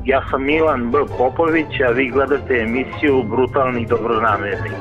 Ja sam Milan B. Popović, a vi gledate emisiju Brutalni dobronamernik.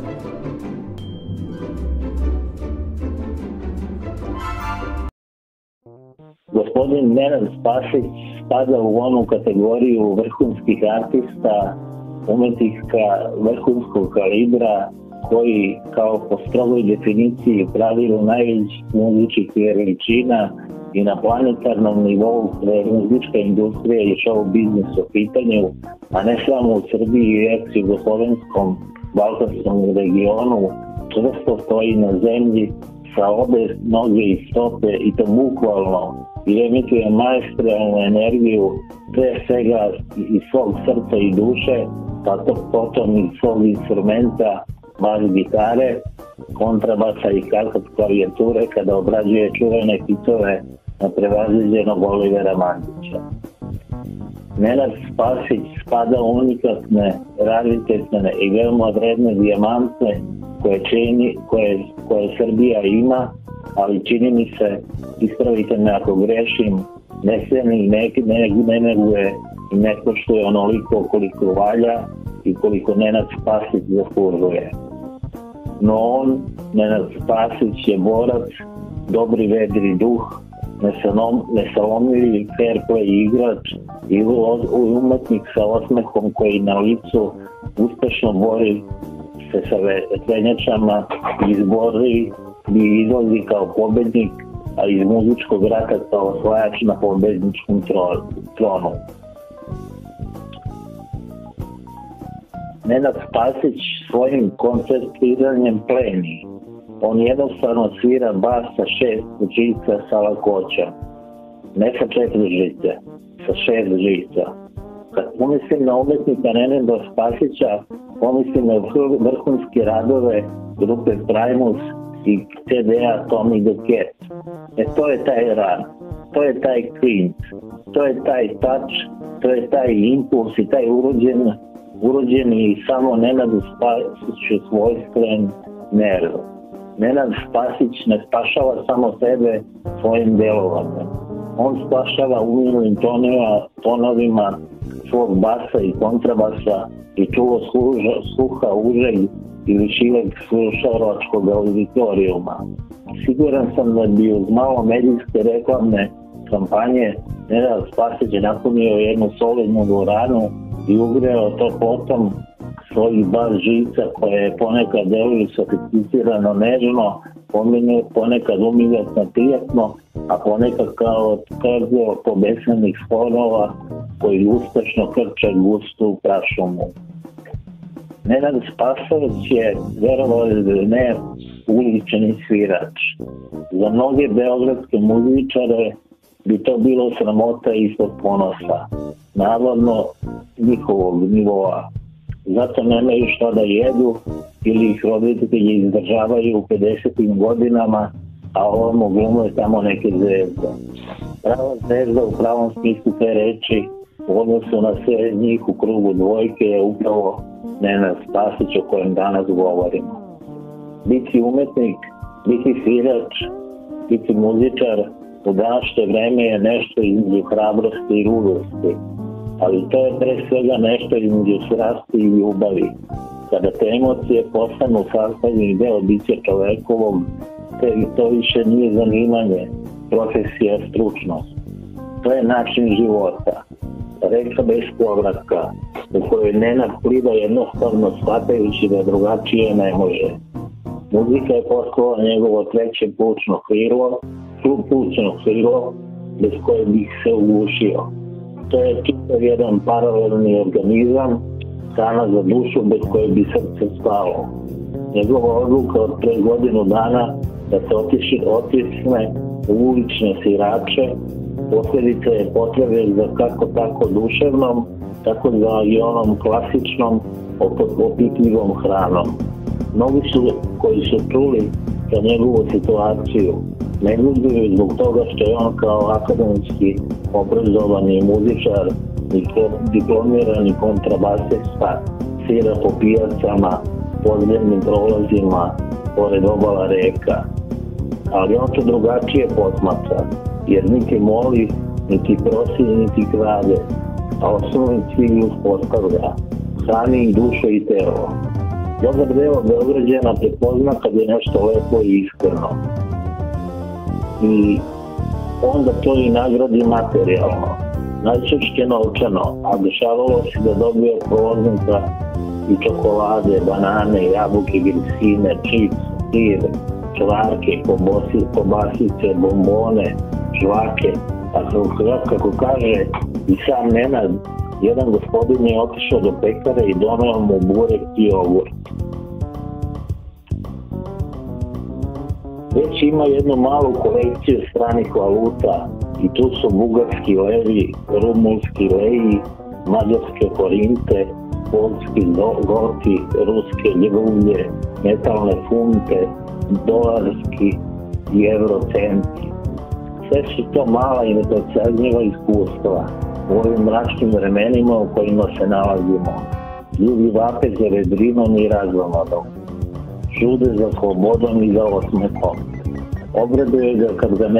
Gospodin Nenad Spasić spada u onu kategoriju vrhunskih artista, umetnika vrhunskog kalibra, koji kao po strogoj definiciji pravilu najvećih muzičkih veličina i na planetarnom nivou je muzička industrija i show biznis u pitanju, a ne samo u Srbiji i ex-jugoslovenskom balkanskom regionu, čvrsto stoji na zemlji sa obe noge i stope i to bukvalno i emituje maestralnu energiju pre svega iz svog srca i duše, pa to potom iz svog instrumenta, bas gitare, kontrabasa i klavijature kada obrađuje čuvene hitove na prevaziđenog Olivera Mandića. Nenad Spasić spada u unikatne, raritetne i veoma vredne dijamante koje Srbija ima, ali čini mi se, ispravite me ako grešim, ne ceni, ne neguje i ne poštuje onoliko koliko valja i koliko Nenad Spasić zaslužuje. No on, Nenad Spasić, je borac, dobri vedri duh, nesalomljivi fair play igrač i umetnik sa osmehom koji na licu uspešno bori se sa vetrenjačama i izbori i izlazi kao pobednik, a iz muzičkog rata kao osvajač na pobedničkom tronu. Nenad Spasić svojim koncertiranjem pleni. On jednostavno svira bas sa 6 žica sa lakoćom. Ne sa 4 žice, sa 6 žica. Kad pomislim na umetnika Nenada Spasića, pomislim na vrhunske radove grupe Primus i CD-a Tommy the Cat. To je taj rad, to je taj klint, to je taj touch, to je taj impuls i taj urođeni i samo Nenadu Spasiću svojstven nerv. Nenad Spasić ne spašava samo sebe svojim delovanjem. On spašava umijenim tonovima svog basa i kontrabasa i čuvo sluha užeg ili šireg slušalačkog auditorijuma. Siguran sam da bi uz malo medijske reklamne kampanje Nenad Spasić napunio jednu solidnu dvoranu i ugreo to potom svojih bas žica koje ponekad deluju sofisticirano nežno, ponekad umiljetno prijatno, a ponekad kao krgo pobesanih sporova koji uspešno krče gustu prašumu. Nenad Spasić je, verovali da ne, ulični svirač. Za mnoge beogradske muzičare bi to bilo sramota ispod ponosa, navodno njihovog nivoa. Zato nemaju šta da jedu ili ih roditelji izdržavaju u 50. godinama, a ovamo glume tamo neke zvezde. Prava zvezda u pravom smislu te reči u odnosu na sve njih u krugu dvojke je upravo Nenad Spasić o kojem danas govorimo. Biti umetnik, biti svirač, biti muzičar u današnje vreme je nešto između hrabrosti i ludosti, ali to je pre svega nešto između strasti i ljubavi. Kada te emocije postanu sastavni deo bića čovekovog, to više nije zanimanje, profesija, stručnost. To je način života, reka bez povratka, u kojoj Nenad pliva jednostavno shvatajući da drugačije ne može. Muzika je postala njegovo treće plućno krilo, bez koje bih se ugušio. To je čitav jedan paralelni organizam, hrana za dušu bez koje bi srce spalo. Njegova odluka od pre godinu dana da se otisne u ulične svirače, posljedica je potrebe za kako tako duševnom, tako za i onom klasičnom, opitljivom hranom. Mnogi su koji su čuli za njegovu situaciju, ne gluduju zbog toga što je on kao akademski obrazovani muzičar i diplomirani kontrabasista svira po pijacama, podzemnim prolazima, pored obala reka. Ali on to drugačije posmatra, jer niti moli, niti prosi, niti krade. a osnovni cilj uspostavlja, hrani im dušu i telo. Dobar deo Beograđana prepozna kad je nešto lepo i iskreno. I onda to i nagradi materijalno, najčešće novčano, a dešavalo se da dobije prolaznika i čokolade, banane, jabuke, grisine, čips, sir, čvarke, kobasice, bombone, žvake. A kako kaže i sam Nenad, jedan gospodin je otišao do pekare i doneo mu burek i jogurt. Već ima jednu malu kolekciju stranih valuta i tu su bugarski levi, rumunski leji, mađarske forinte, polski goti, ruske ljublje, metalne funte, dolarski i eurocenti. Sve su to mala i neprecenjiva iskustva u ovim mračnim vremenima u kojima se nalazimo. Ljudi vape za vedrinom i razvomadom, žude za slobodom i za osmehom. Obraduje ga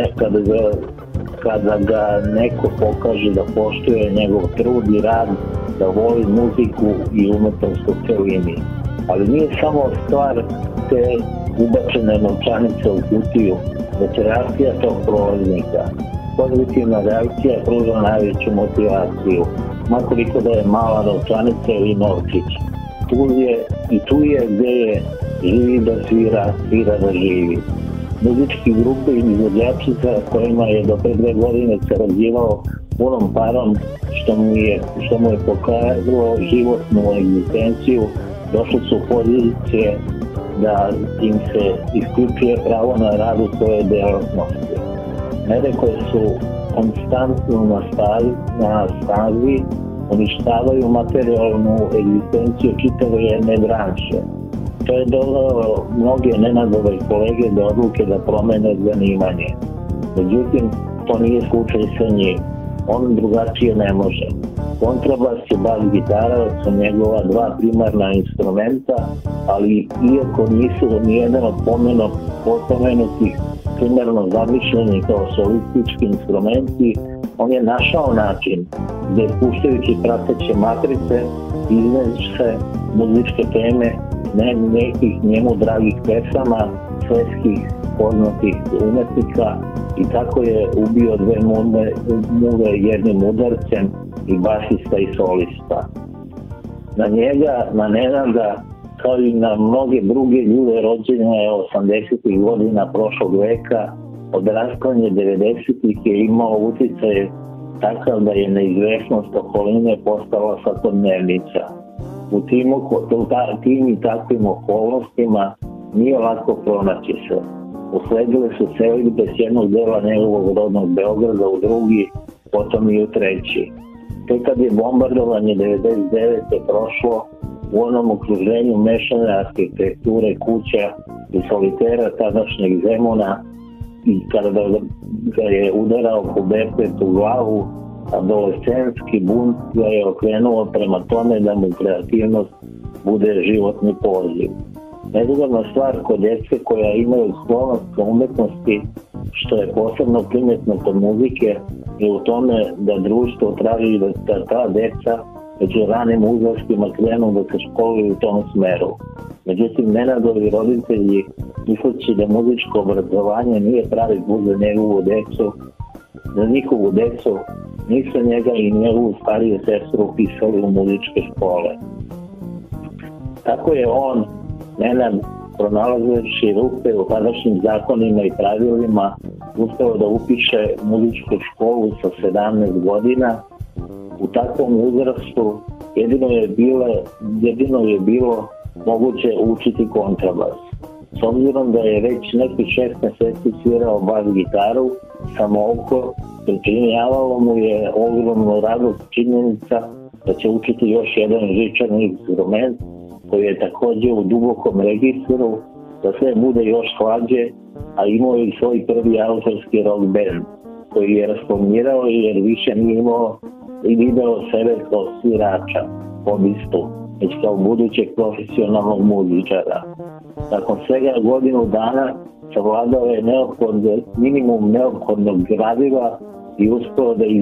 kada ga neko pokaže da poštuje njegov trud i rad, da voli muziku i umetnost u celini. Ali nije samo stvar te ubačene novčanice u kutiju, već reakcija tog prolaznika. Pozitivna reakcija pruža najveću motivaciju, makoliko da je mala novčanica ili novčić. Tu je gde je živi da svira, svira da živi. Muzički grupe i izvođači sa kojima je do pre 2 godine sarađivao punom parom, što mu je pokazalo životnu egzistenciju, došli su u pozicije da im se isključuje pravo na rad u svoje delatnosti. Mere koje su konstantno na snazi uništavaju materijalnu egzistenciju čitave jedne branše. To je dovelo mnoge Nenadove kolege do odluke da promene zanimanje. Međutim, to nije slučaj sa njim. On drugačije ne može. Kontrabas i bas gitara su njegova 2 primarna instrumenta, ali iako nisu nijedan od pomenutih primarno zamišljeni kao solistički instrumenti, on je našao način gde puštajući prateće matrice izneše muzičke teme nekih njemu dragih pesama, svetskih poznatih umetnika i tako je ubio 2 muve jednim udarcem, i basista i solista. Na njega, na Nenada, kao i na mnoge druge ljude rođene 80. godina prošlog veka, odrastanje 90. je imao uticaj takav da je neizvesnost okoline postala svakodnevnica. U tim i takvim okolnostima nije lako pronaći se. Usledile su selidbe s jednog dela njegovog rodnog Beograda u drugi, potom i u treći. Tek kad je bombardovanje 99. prošlo, u onom okruženju mešane arhitekture kuća i solitera tadašnjeg Zemuna i kada ga je udarao pubertet u glavu, adolescentski bunt ga je okrenuo prema tome da mu kreativnost bude životni poziv. Nezgodna stvar kod djece koja imaju sklonost ka umetnosti, što je posebno primetno kod muzike, je u tome da društvo traži da ta deca među ranim uzrastima krenu da se školuju u tom smeru. Međutim, Nenadovi roditelji, misleći da muzičko obrazovanje nije pravi put za njihovu decu, nisu njega i njegovu stariju sestru upisali u muzičke škole. Tako je on, Nenad, pronalazeći rupe u tadašnjim zakonima i pravilima, uspeo da upiše muzičku školu sa 17 godina. U takvom uzrastu jedino je bilo moguće učiti kontrabas. S obzirom da je već neki 6 meseci svirao bas gitaru, samo oko, pričinjavalo mu je ogromnu radost činjenica da će učiti još jedan žičani instrument koji je takođe u dubokom registru, da sve bude još hlađe, a imao je i svoj prvi autorski rock band, koji je rasformirao jer više nije imao i video sebe kao svirača, hobistu, već kao budućeg profesionalnog muzičara. Nakon svega godinu dana savladao je minimum neophodnog gradiva i uspeo da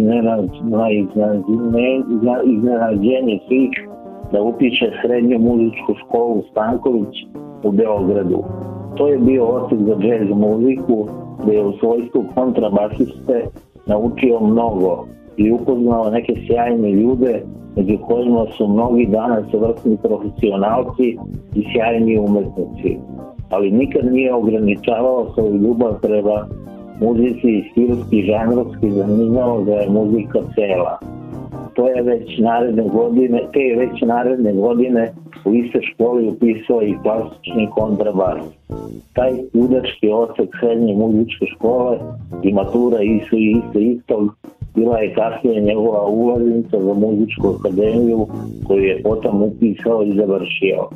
iznenađenje svih da upiše srednju muzičku školu Stanković u Beogradu. To je bio odsek za džez muziku, gde je u svojstvu kontrabasiste naučio mnogo i upoznao neke sjajne ljude, među kojima su mnogi danas vrhni profesionalci i sjajni umetnici. Ali nikad nije ograničavao svoju ljubav prema muzici i stilski, žanrovski, zanimao da je muzika cela. Te je već naredne godine u iste školi upisao i klasični kontrabas. Taj studački odsek srednje muzičke škole i matura istog bila je kasnije njegova ulaznica za muzičku akademiju koju je potom upisao i završio.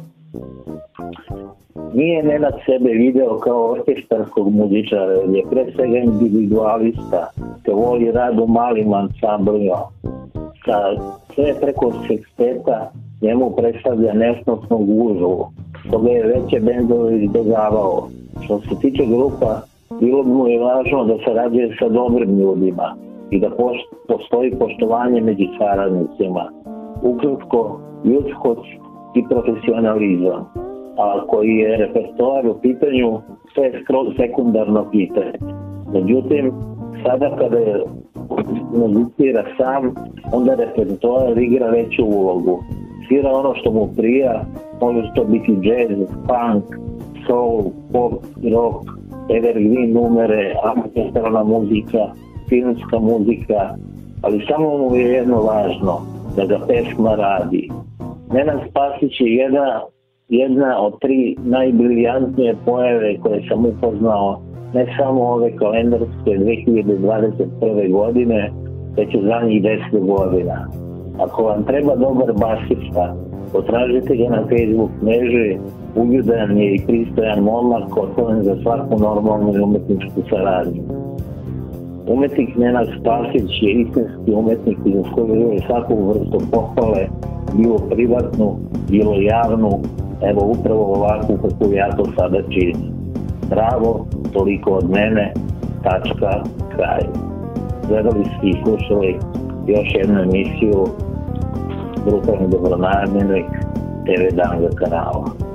Nije Nenad sebe video kao orkestarskog muzičara, jer je pre svega individualista, te voli rad u malim ansamblima. Sve preko seksteta njemu predstavlja nesnosnu gužvu, stoga je veće bendove izbjegavao. Što se tiče grupa, bilo mu je važno da sarađuje sa dobrim ljudima i da postoji poštovanje među saradnicima. Ukratko, ljudskost i profesionalizam. A koji je repertoar u pitanju, to je skroz sekundarno pitanje. Međutim, sada kada je muzicira sam, onda repertoar igra veću ulogu. Svira ono što mu prija, može to biti jazz, punk, soul, pop, rock, evergreen numere, orkestralna muzika, filmska muzika, ali samo mu je jedno važno, da ga pesma radi. Nenad Spasić je jedna od 3 najbriljantnije pojave koje sam upoznao, ne samo ove kalendarske 2021. godine, već u zadnjih 10 godina. Ako vam treba dobar basista, potražite ga na Facebook mreži, uljudan je i pristojan momak, otvoren za svaku normalnu i umetničku saradnju. Umetnik Nenad Spasić je istinski umetnik i zaslužuje svaku vrstu pohvale, bilo privatnu, bilo javnu, evo upravo ovakvu kako ja to sada činim. Bravo, toliko od mene, tačka, kraj. Gledali ste i slušali još jednu emisiju Brutalni dobronamjernik TV Danga kanala.